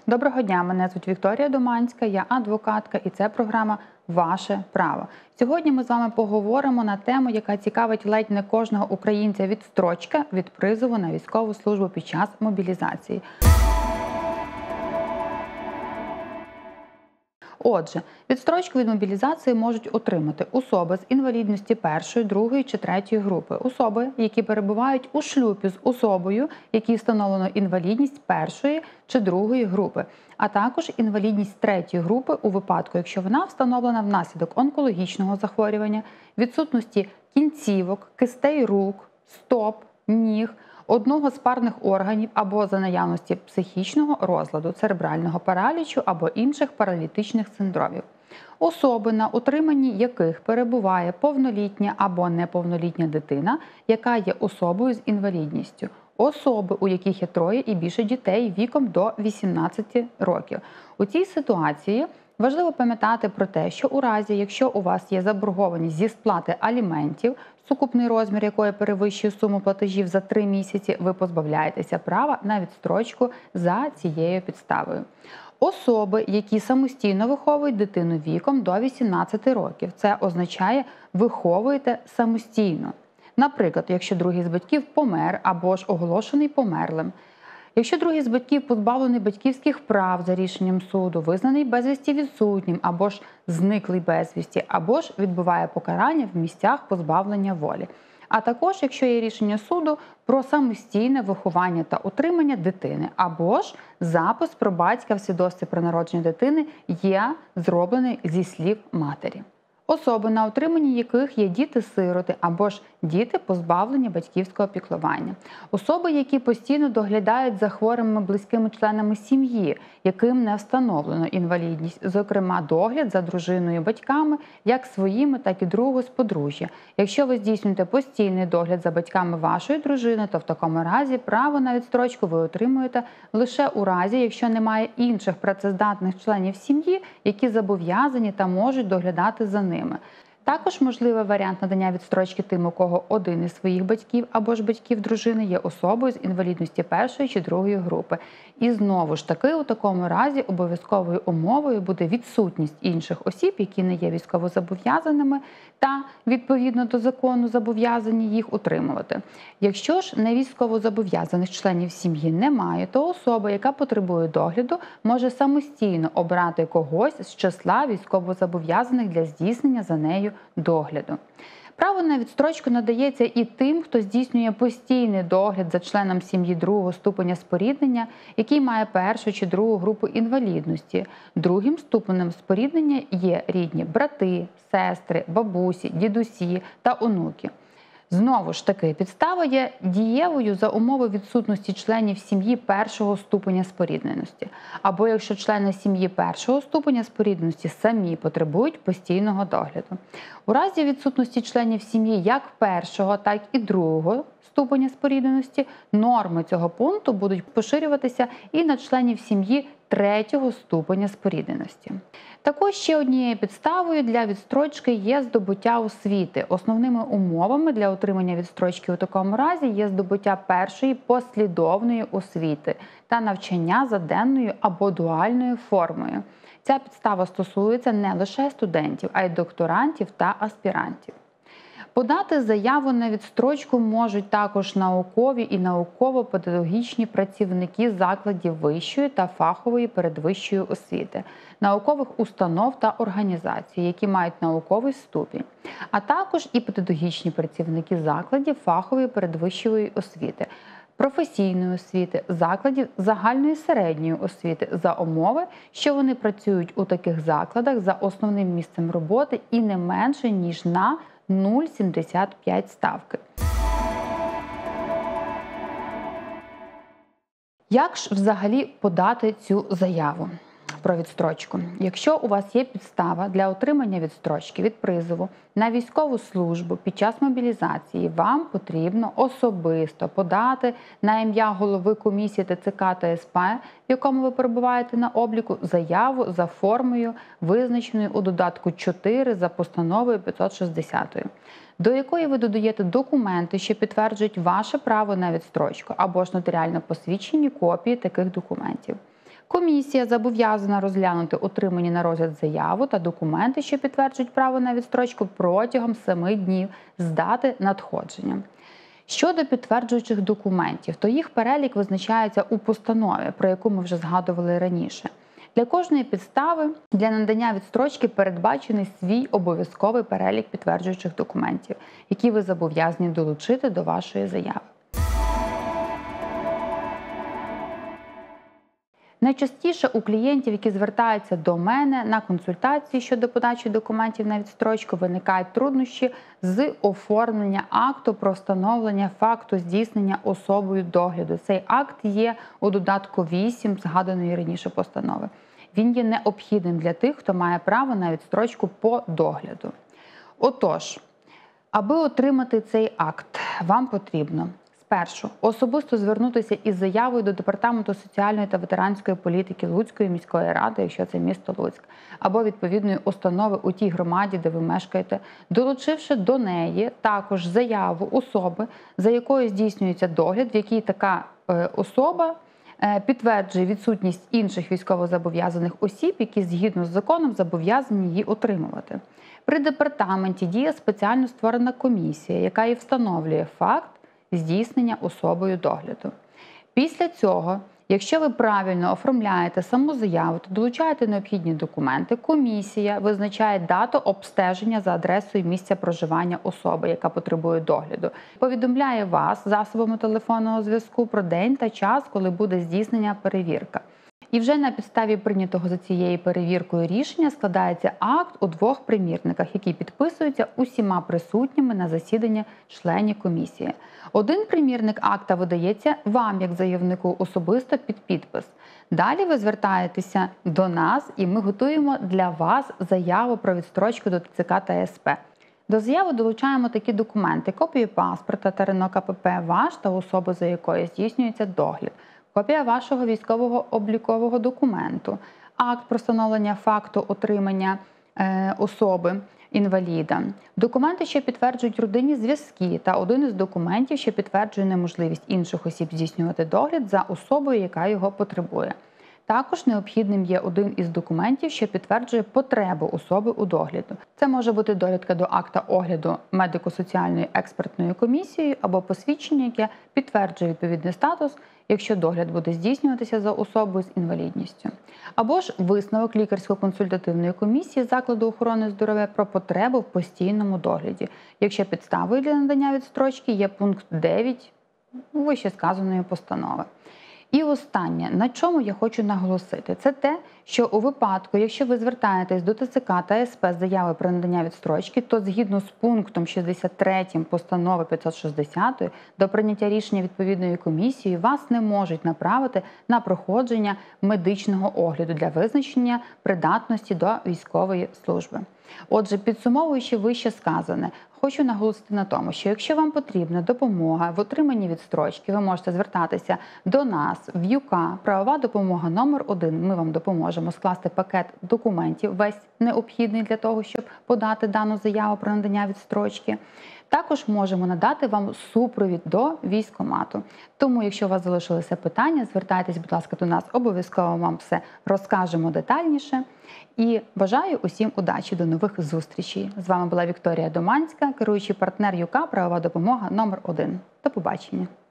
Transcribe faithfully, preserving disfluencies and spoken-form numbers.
Доброго дня, мене звуть Вікторія Доманська, я адвокатка і це програма «Ваше право». Сьогодні ми з вами поговоримо на тему, яка цікавить ледь не кожного українця: відстрочка від призову на військову службу під час мобілізації. Отже, відстрочку від мобілізації можуть отримати особи з інвалідності першої, другої чи третьої групи, особи, які перебувають у шлюбі з особою, якій встановлено інвалідність першої чи другої групи, а також інвалідність третьої групи у випадку, якщо вона встановлена внаслідок онкологічного захворювання, відсутності кінцівок, кистей рук, стоп, ніг, одного з парних органів або за наявності психічного розладу, церебрального паралічу або інших паралітичних синдромів. Особи, на утриманні яких перебуває повнолітня або неповнолітня дитина, яка є особою з інвалідністю. Особи, у яких є троє і більше дітей віком до вісімнадцяти років. У цій ситуації важливо пам'ятати про те, що у разі, якщо у вас є заборгованість зі сплати аліментів, сукупний розмір якої перевищує суму платежів за три місяці, ви позбавляєтеся права на відстрочку за цією підставою. Особи, які самостійно виховують дитину віком до вісімнадцяти років. Це означає, виховуєте самостійно. Наприклад, якщо другий з батьків помер або ж оголошений померлим. Якщо другий з батьків позбавлений батьківських прав за рішенням суду, визнаний безвісті відсутнім або ж зниклий безвісті, або ж відбуває покарання в місцях позбавлення волі. А також, якщо є рішення суду про самостійне виховання та утримання дитини, або ж запис про батька в свідоцтві про народження дитини є зроблений зі слів матері. Особи, на утриманні яких є діти-сироти або ж діти, позбавлені батьківського піклування. Особи, які постійно доглядають за хворими близькими членами сім'ї, яким не встановлено інвалідність, зокрема догляд за дружиною, батьками, як своїми, так і другого з подружжя. Якщо ви здійснюєте постійний догляд за батьками вашої дружини, то в такому разі право на відстрочку ви отримуєте лише у разі, якщо немає інших працездатних членів сім'ї, які зобов'язані та можуть доглядати за ними. Також можливий варіант надання відстрочки тим, у кого один із своїх батьків або ж батьків дружини є особою з інвалідності першої чи другої групи. І знову ж таки, у такому разі обов'язковою умовою буде відсутність інших осіб, які не є військовозобов'язаними та, відповідно до закону, зобов'язані їх утримувати. Якщо ж не військовозобов'язаних членів сім'ї немає, то особа, яка потребує догляду, може самостійно обрати когось з числа військовозобов'язаних для здійснення за нею догляду. Право на відстрочку надається і тим, хто здійснює постійний догляд за членом сім'ї другого ступеня споріднення, який має першу чи другу групу інвалідності. Другим ступенем споріднення є рідні брати, сестри, бабусі, дідусі та онуки. Знову ж таки, підстава є дієвою за умови відсутності членів сім'ї першого ступеня спорідненості. Або якщо члени сім'ї першого ступеня спорідненості самі потребують постійного догляду. У разі відсутності членів сім'ї як першого, так і другого ступеня спорідненості норми цього пункту будуть поширюватися і на членів сім'ї третього ступеня спорідненості. Також ще однією підставою для відстрочки є здобуття освіти. Основними умовами для отримання відстрочки у такому разі є здобуття першої послідовної освіти та навчання за денною або дуальною формою. Ця підстава стосується не лише студентів, а й докторантів та аспірантів. Подати заяву на відстрочку можуть також наукові і науково-педагогічні працівники закладів вищої та фахової передвищої освіти, наукових установ та організацій, які мають науковий ступінь, а також і педагогічні працівники закладів фахової передвищої освіти, професійної освіти, закладів загальної середньої освіти за умови, що вони працюють у таких закладах за основним місцем роботи і не менше, ніж на нуль цілих сімдесят п'ять сотих ставки. Як ж взагалі подати цю заяву про відстрочку? Якщо у вас є підстава для отримання відстрочки від призову на військову службу під час мобілізації, вам потрібно особисто подати на ім'я голови комісії ТЦК та СП, в якому ви перебуваєте на обліку, заяву за формою, визначеною у додатку чотири за постановою п'ятсот шістдесят, до якої ви додаєте документи, що підтверджують ваше право на відстрочку, або ж нотаріально посвідчені копії таких документів. Комісія зобов'язана розглянути отримані на розгляд заяву та документи, що підтверджують право на відстрочку протягом семи днів з дати надходження. Щодо підтверджуючих документів, то їх перелік визначається у постанові, про яку ми вже згадували раніше. Для кожної підстави для надання відстрочки передбачений свій обов'язковий перелік підтверджуючих документів, які ви зобов'язані долучити до вашої заяви. Найчастіше у клієнтів, які звертаються до мене на консультації щодо подачі документів на відстрочку, виникають труднощі з оформлення акту про встановлення факту здійснення особою догляду. Цей акт є у додатку вісім згаданої раніше постанови. Він є необхідним для тих, хто має право на відстрочку по догляду. Отож, аби отримати цей акт, вам потрібно спершу особисто звернутися із заявою до Департаменту соціальної та ветеранської політики Луцької міської ради, якщо це місто Луцьк, або відповідної установи у тій громаді, де ви мешкаєте, долучивши до неї також заяву особи, за якою здійснюється догляд, в якій така е, особа підтверджує відсутність інших військовозобов'язаних осіб, які згідно з законом зобов'язані її отримувати. При департаменті діє спеціально створена комісія, яка і встановлює факт здійснення особою догляду. Після цього, якщо ви правильно оформляєте саму заяву та долучаєте необхідні документи, комісія визначає дату обстеження за адресою місця проживання особи, яка потребує догляду. Повідомляє вас засобами телефонного зв'язку про день та час, коли буде здійснення перевірка. І вже на підставі прийнятого за цією перевіркою рішення складається акт у двох примірниках, які підписуються усіма присутніми на засіданні членів комісії. Один примірник акта видається вам, як заявнику, особисто під підпис. Далі ви звертаєтеся до нас, і ми готуємо для вас заяву про відстрочку до ТЦК та ес пе. До заяви долучаємо такі документи: копію паспорта та РНО ка пе пе ваш та особи, за якою здійснюється догляд, копія вашого військового облікового документу, акт про встановлення факту отримання е, особи інваліда, документи, що підтверджують родинні зв'язки, та один із документів, що підтверджує неможливість інших осіб здійснювати догляд за особою, яка його потребує. Також необхідним є один із документів, що підтверджує потребу особи у догляду. Це може бути довідка до акта огляду медико-соціальної експертної комісії або посвідчення, яке підтверджує відповідний статус, якщо догляд буде здійснюватися за особою з інвалідністю. Або ж висновок лікарсько-консультативної комісії закладу охорони здоров'я про потребу в постійному догляді, якщо підставою для надання відстрочки є пункт дев'ять вищесказаної постанови. І останнє, на чому я хочу наголосити, це те, що у випадку, якщо ви звертаєтесь до ТЦК та ес пе з заявою про надання відстрочки, то згідно з пунктом шістдесят третім постанови п'ятсот шістдесят до прийняття рішення відповідної комісії вас не можуть направити на проходження медичного огляду для визначення придатності до військової служби. Отже, підсумовуючи вище сказане, хочу наголосити на тому, що якщо вам потрібна допомога в отриманні відстрочки, ви можете звертатися до нас в ЮКА «Правова допомога номер один». Ми вам допоможемо скласти пакет документів, весь необхідний для того, щоб подати дану заяву про надання відстрочки. Також можемо надати вам супровід до військкомату. Тому, якщо у вас залишилися питання, звертайтесь, будь ласка, до нас, обов'язково вам все розкажемо детальніше. І бажаю усім удачі, до нових зустрічей. З вами була Вікторія Доманська, керуючий партнер ЮКА «Правова допомога номер один». До побачення.